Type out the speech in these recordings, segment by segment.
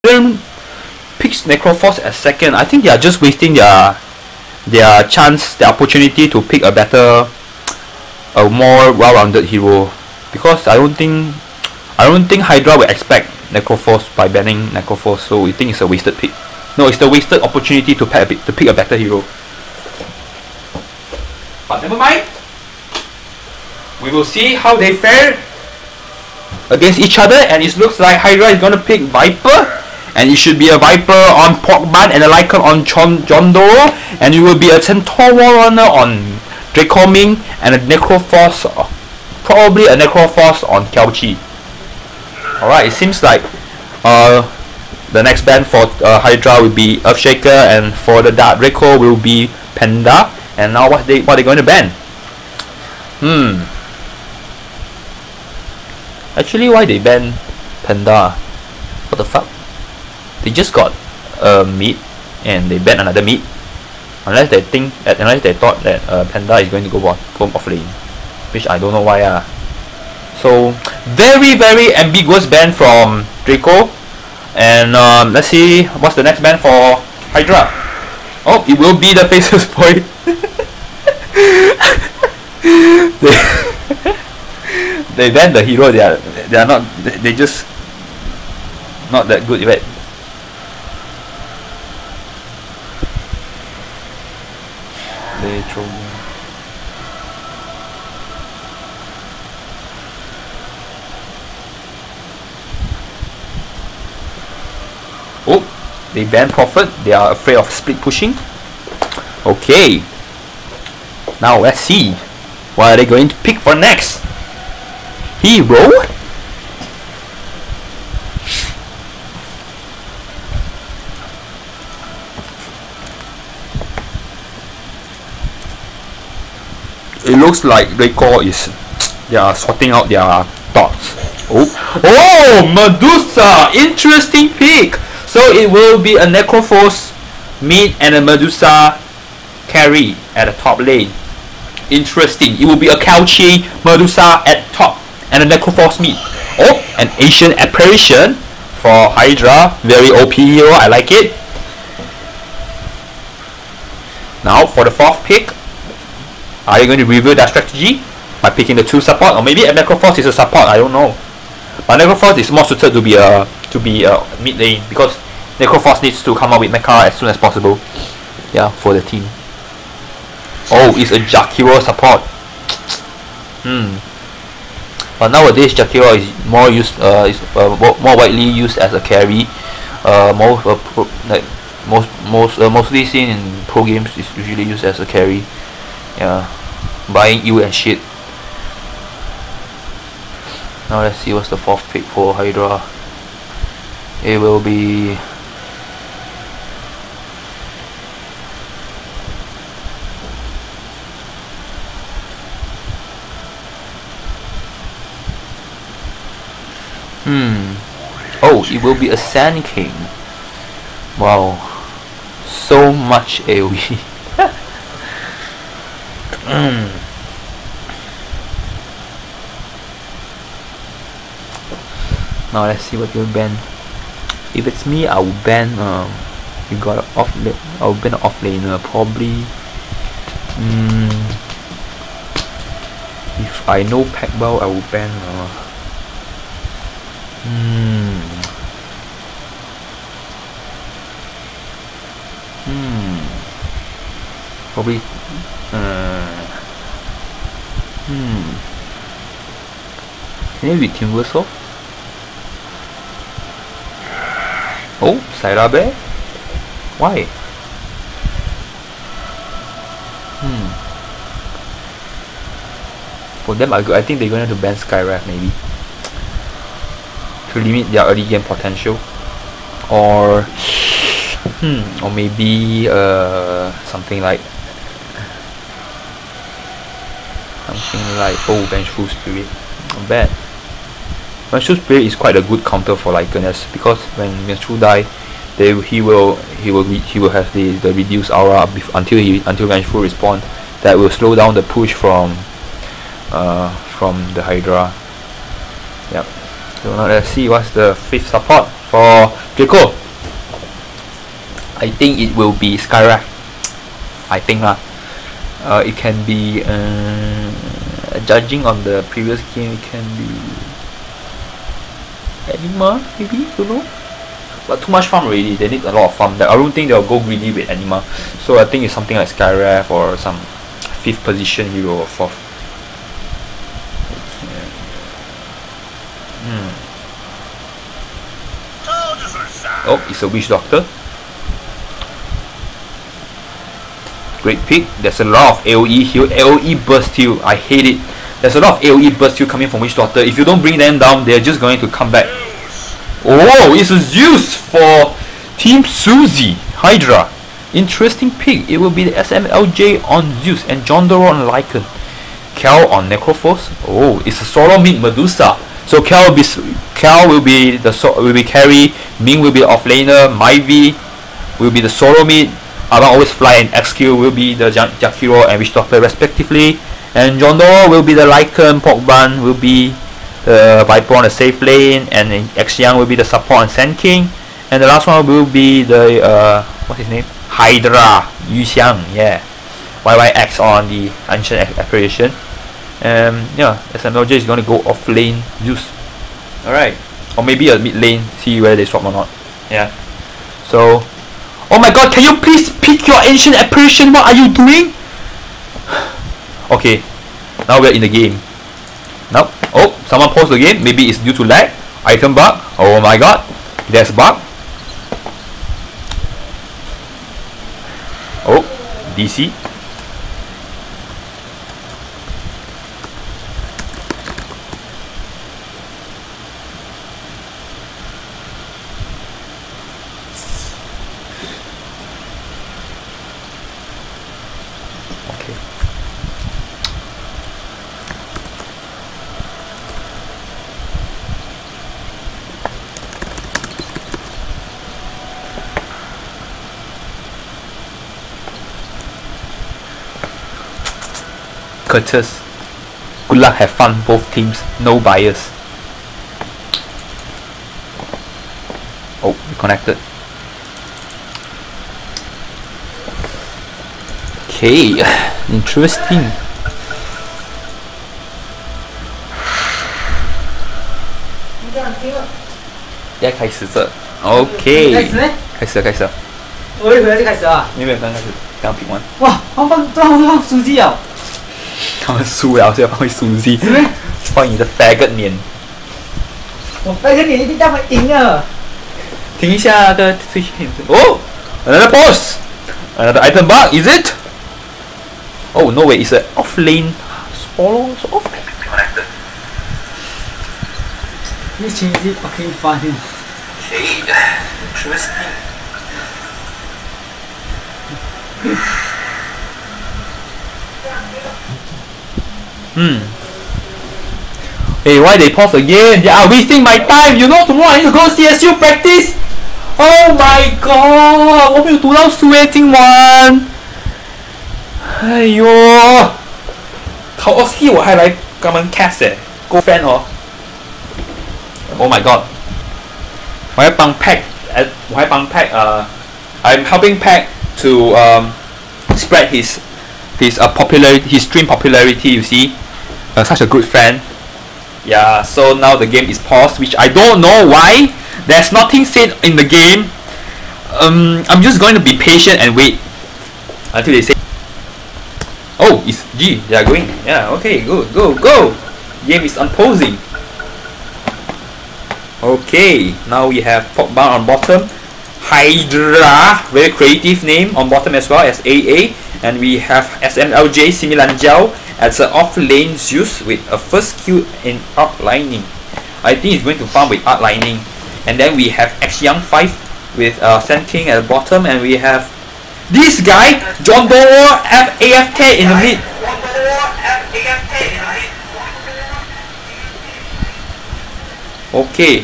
then picks Necroforce at second. I think they are just wasting their chance, their opportunity to pick a better, a more well-rounded hero, because I don't think Hydra will expect Necroforce by banning Necroforce, so we think it's a wasted pick. No, it's the wasted opportunity to pick a better hero. But never mind. We will see how they fare against each other, and it looks like Hydra is gonna pick Viper, and it should be a Viper on Porkbun and a Lycan on Jondoro, and it will be a Centaur Warrunner on Dracoming and a Necroforce, probably a Necroforce on Kelchi. Alright, it seems like the next ban for Hydra will be Earthshaker, and for the Dark Draco will be Panda. And now what they going to ban? Actually, why they ban Panda? What the fuck? They just got a meat and they ban another meat. Unless they thought that Panda is going to go off lane, which I don't know why. So very ambiguous ban from Draco. And let's see what's the next ban for Hydra. Oh, it will be the Faceless Boy. They ban the hero. They are not. They just not that good yet. They throw. Oh, they ban Prophet. They are afraid of split pushing. Okay. Now let's see what are they going to pick for next. Hero. It looks like Draco is sorting out their thoughts. Oh, Medusa! Interesting pick. So it will be a Necroforce mid and a Medusa carry at the top lane. Interesting. It will be a Kelchi Medusa at top and a Necroforce mid. Oh, an Ancient Apparition for Hydra. Very OP hero. I like it. Now for the fourth pick, are you going to review that strategy by picking the two support, or maybe a Necroforce is a support? I don't know. But Necroforce is more suited to be a mid lane, because Necroforce needs to come up with mecha as soon as possible. Yeah, for the team. Oh, it's a Jakiro support. But nowadays Jakiro is more used, more widely used as a carry. Mostly seen in pro games is usually used as a carry. Yeah, buying you and shit. Now let's see what's the fourth pick for Hydra. It will be oh, it will be a Sand King. Wow, so much AoE. Now let's see what you'll ban. If it's me, I will ban you got an off lane. I will ban an off laner probably. If I know Packbell, I will ban probably can it be Timbersaw? Oh, Sairabe? Why? For them, I think they're going to ban Skywrath maybe, to limit their early game potential, or maybe something like Vengeful Spirit. Not bad. Vengeful Spirit is quite a good counter for Lycanus, because when Vengeful die, he will have the reduced aura until Vengeful respawn. That will slow down the push from the Hydra. Yep. So now let's see what's the fifth support for Okay, cool. I think it will be Skywrath. I think lah. It can be judging on the previous game. It can be Anima, maybe, don't know. But too much farm already. They need a lot of farm. I don't think they'll go greedy with Anima. So I think it's something like Skywrath or some 5th position hero or 4th. Oh, it's a Witch Doctor. Great pick. There's a lot of AoE heal, AoE burst heal. I hate it. There's a lot of AoE burst heal coming from Witch Doctor. If you don't bring them down, they're just going to come back. Oh, it's a Zeus for Team Suzy Hydra. Interesting pick. It will be the SMLJ on Zeus and Jondoro on Lycan. Cal on Necrophos. Oh, it's a solo mid Medusa. So Cal will be carry. Ming will be the offlaner. Myvi will be the solo mid. Abang Always Fly and XQ will be the Jakiro and Witch Doctor respectively. And Jondoro will be the Lycan. Pogban will be the Viper on the safe lane, and Xiang will be the support on Sand King. And the last one will be the what's his name? Hydra Yu Xiang, yeah. YYX on the Ancient Apparition. Yeah, SMLJ is gonna go off lane Zeus. Alright. Or maybe a mid lane, see whether they swap or not. Yeah. So, oh my god, can you please pick your Ancient Apparition? What are you doing? Okay, now we're in the game. Nope. Oh, someone paused the game. Maybe it's due to lag. Item bug. Oh my god, there's bug. Oh, DC. Curtis. Good luck, have fun, both teams, no bias. Oh, we connected. Okay, interesting. Yeah, 开始这 OK 开始了我一回来就开始啊？ 没有刚开始刚评完哇，放书记哦！ 他们输了，所以放回书记。 是咩？ 放你的 faggot 脸。 我发现你一定他们赢了。 停一下的推荐。哦 ，another boss, another item bug, is it? Oh no way, it's an off lane. Swallow, so off lane connected. This change is fucking funny. Okay, interesting. Hey, why they pause again? They are wasting my time. You know tomorrow I need to go CSU practice. Oh my god! 我没有读到书耶，今晚。哎呦，考 OSCE 我还来跟他们 cast 诶 ，Go fan 哦。Oh my god！ 我还帮 Pack， I'm helping Pack to spread his popularity, his stream popularity. You see, such a good friend. Yeah. So now the game is paused, which I don't know why. There's nothing said in the game. I'm just going to be patient and wait until they say. Oh, it's G. They are going. Yeah. Okay. Good. Go. Game is unposing. Okay. Now we have Pogba on bottom. Hydra, very creative name on bottom as well as AA, and we have SMLJ Similanjiao as an off lane Zeus with a first Q in outlining. I think he's going to farm with outlining, and then we have Xiang 5 with Sand King at the bottom, and we have this guy Jondoro AFK in the mid. Okay.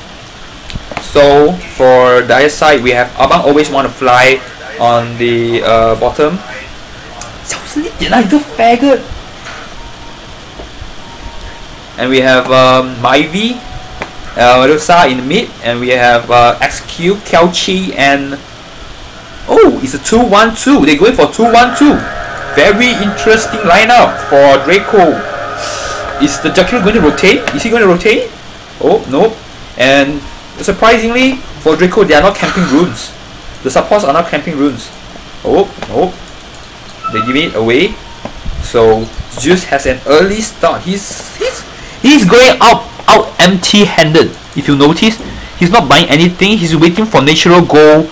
So for the other side, we have Abang Always Want to Fly on the bottom. 小声一点啦，你这 faggot. And we have Myvi Medusa in the mid, and we have XQ, Kelchi, and oh, it's a 2-1-2. They're going for 2-1-2. Very interesting lineup for Draco. Is the Jakiro going to rotate? Is he going to rotate? Oh no. And surprisingly, for Draco, they are not camping runes. The supports are not camping runes. Oh no. They give it away. So Zeus has an early start. He's going out empty-handed. If you notice, he's not buying anything. He's waiting for natural gold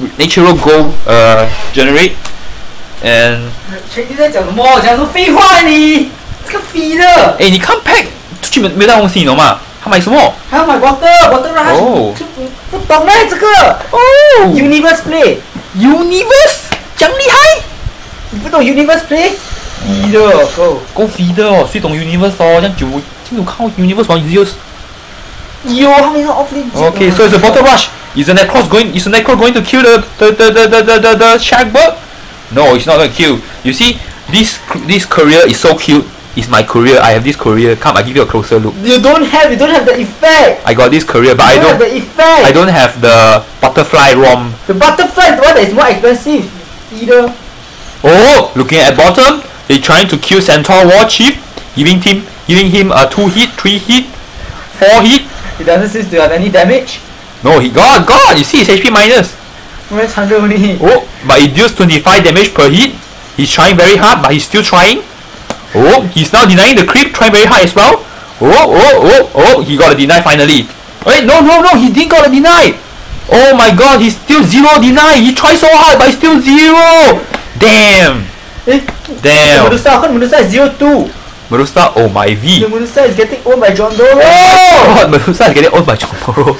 generate. And 你在讲什么？讲什么废话你？这个飞的。 你看 pack 出去没带东西，你懂吗？他买什么？ 还要买 water rush。 哦。 不懂嘞这个。 哦。 Universe play。 Universe 这样厉害？ 你不懂 Universe play？飞的够飞的哦，谁懂 Universe 哦？这样久看 Universe 玩 Zeus。 有，他们是 offlane。 Okay, so it's a bottle rush. Is the Necro going to kill the Shagbird? No, it's not going to kill. You see, this courier is so cute. It's my courier. I have this courier. Come, I give you a closer look. You don't have the effect. I got this courier, but I don't have the effect. I don't have the butterfly ROM. The butterfly is the one that is more expensive. Either. Oh, looking at bottom, they're trying to kill Centaur War Chief, giving him a 2 hit, 3 hit, 4 hit. He doesn't seem to have any damage. No, he God. You see his HP minus. Where's 100 only? Oh, but it deals 25 damage per hit. He's trying very hard, but he's still trying. Oh, he's now denying the creep, trying very hard as well. Oh, he got a deny finally. Wait, no, he didn't got a deny. Oh my god, he's still 0 deny. He tried so hard, but he's still 0. Damn. Medusa is 0-2. Medusa, oh my V. The Medusa is getting owned by John Doro. Oh, Medusa is getting owned by John Doro.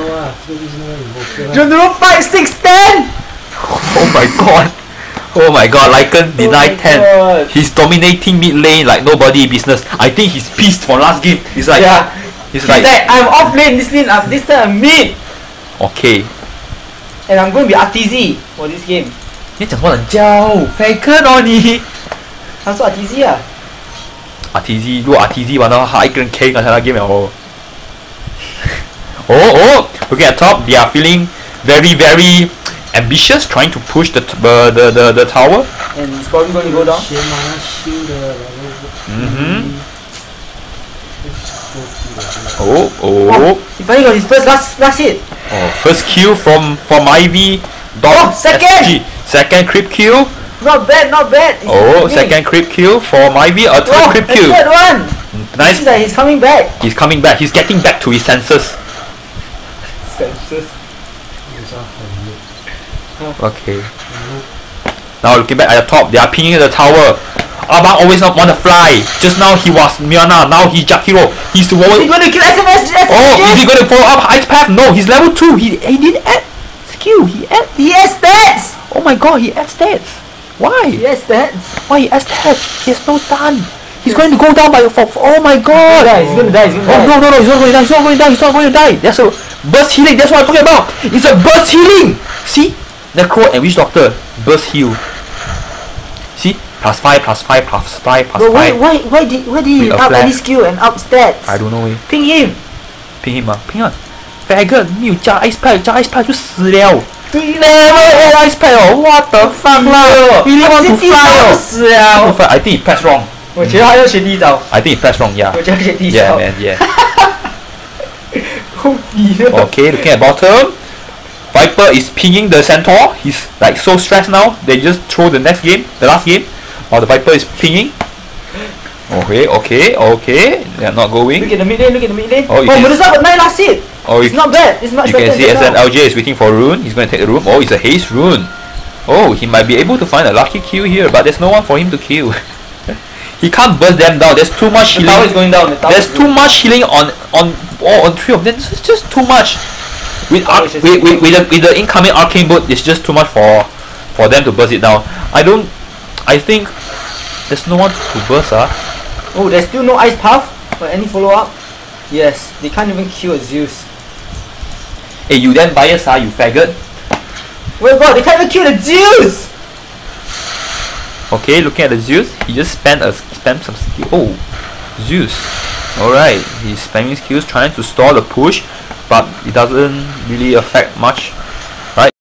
John Doro fight 6-10. Oh my god, Lycan denied 10. God. He's dominating mid lane like nobody business. I think he's pissed from last game. He's like, he's like I'm off lane this lane, this time I'm mid. Okay. And I'm going to be RTZ for this game. 你讲什么人教 Faker 哦你？ 他说 RTZ 啊。 RTZ 如果 RTZ 玩的话，他一个人 K 刚才那 game 了哦。Looking at top, they are feeling very ambitious, trying to push the tower. And it's probably going to go down. Oh. He finally got his first last hit. Oh, first kill from Ivy. Second creep kill. Not bad. It's second creep kill for Ivy. A third creep kill. Third one. Nice. Seems like he's coming back. He's getting back to his senses. Okay. Now looking back at the top, they are pinging the tower. Abang always not want to fly. Just now he was Miana, now he's Jakiro. He's the one. Is he going to kill SMS? Is he going to follow up Ice Path? No, he's level 2. He didn't add skill. He has stats. Oh my god, he adds stats. Why? He has stats. Why he adds stats? He has no stun. He's going to go down by oh my god. He's going to die. Oh no, he's not going to die. That's a burst healing. That's what I'm talking about. It's a burst healing. See? Necro and Witch Doctor burst heal. See? +5. But why did he up any skill and up stats? I don't know. Ping him. Ping 啊 Faggot 没有加 Ice Pack 就死了。 对 Never Ice Pack 哦 What the fuck 啦 Really want to fly 哦死了 I think he pressed wrong. 我觉得他要学第一招 I think he pressed wrong, yeah. 我觉得他学第一招 Yeah, man, yeah. 够逼了 Okay, looking at bottom, Viper is pinging the Centaur. He's like so stressed now. They just throw the last game. While the Viper is pinging. Okay. They are not going. Look at the mid lane. Oh, Medusa got 9 last hit. It's not bad. It's much you better can see than SNLJ is waiting for rune. He's going to take the rune. Oh, it's a haste rune. Oh, he might be able to find a lucky kill here, but there's no one for him to kill. He can't burst them down. There's too much healing. The tower is going down. There's too much healing on 3 of them. It's just too much. With the incoming arcane bolt, it's just too much for them to burst it down. I think there's no one to burst. Oh, there's still no ice path or any follow up. Yes, they can't even kill a Zeus. Hey, you then bias, you faggot. Oh god, they can't even kill the Zeus! Okay, looking at the Zeus, he just spent some skill. Oh, Zeus. Alright, he's spamming skills, trying to stall the push, but it doesn't really affect much.